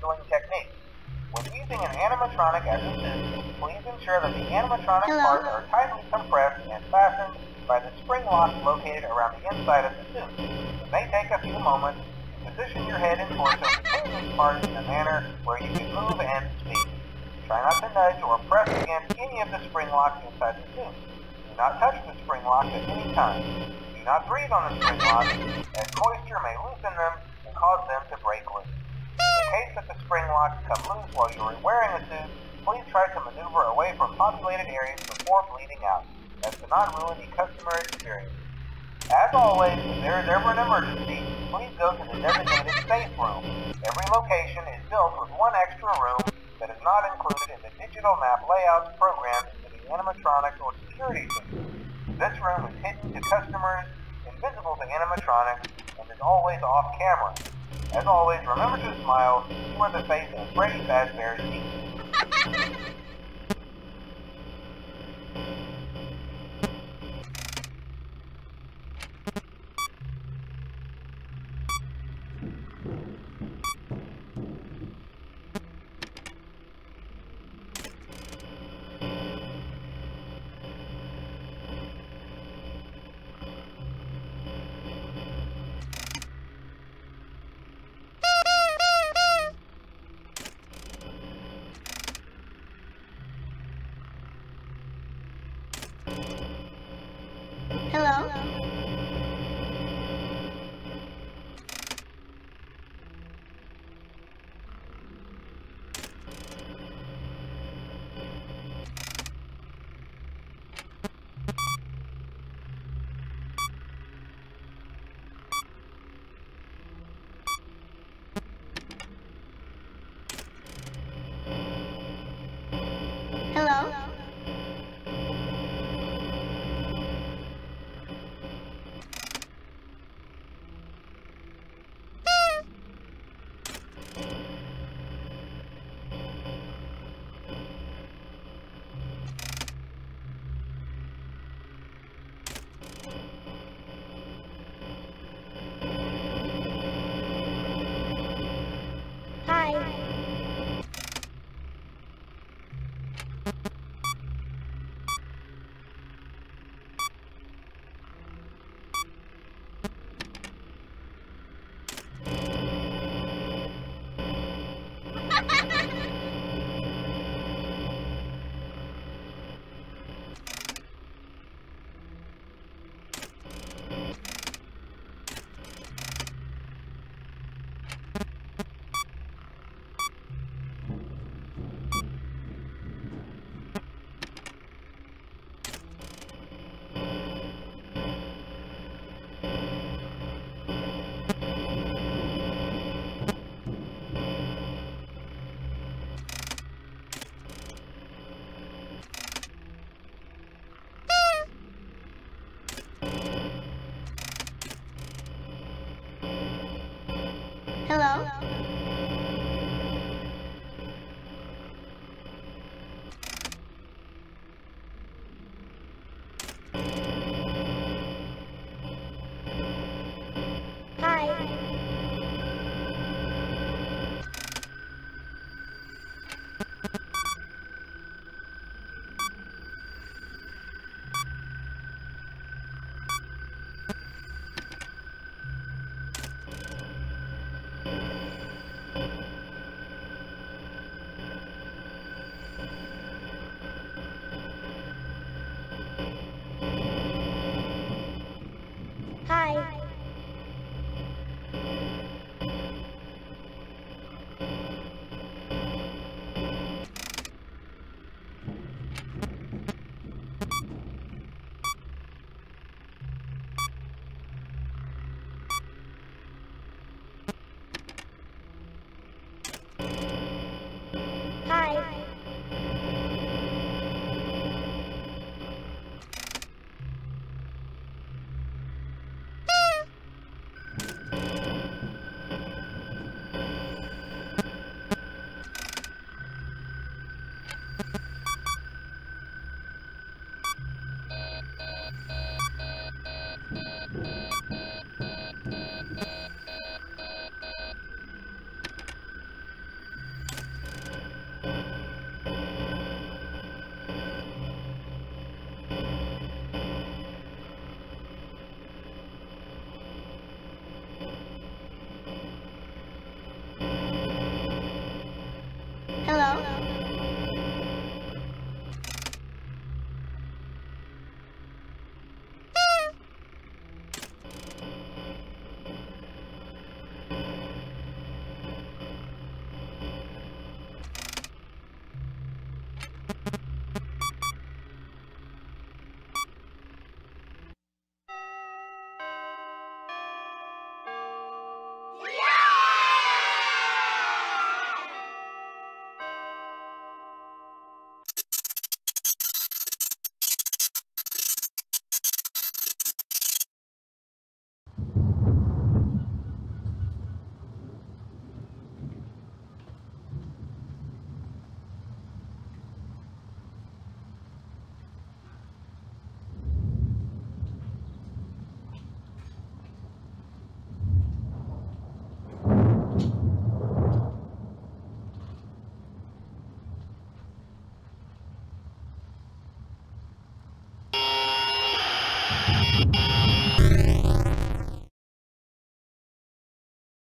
handling technique. When using an animatronic as a suit, please ensure that the animatronic parts are tightly compressed and fastened by the spring locks located around the inside of the suit. It may take a few moments to position your head and torso between these parts in a manner where you can move and speak. Try not to nudge or press against any of the spring locks inside the suit. Do not touch the spring locks at any time. Do not breathe on the spring locks, as moisture may loosen them and cause them to break loose. In the case that the spring locks come loose while you are wearing a suit, please try to maneuver away from populated areas before bleeding out, as to not ruin the customer experience. As always, if there is ever an emergency, please go to the designated safe room. Every location is built with one extra room that is not included in the digital map layouts programmed into the animatronics or security system. This room is hidden to customers, invisible to animatronics, and is always off camera. As always, remember to smile. You are the face of Freddy Fazbear's team.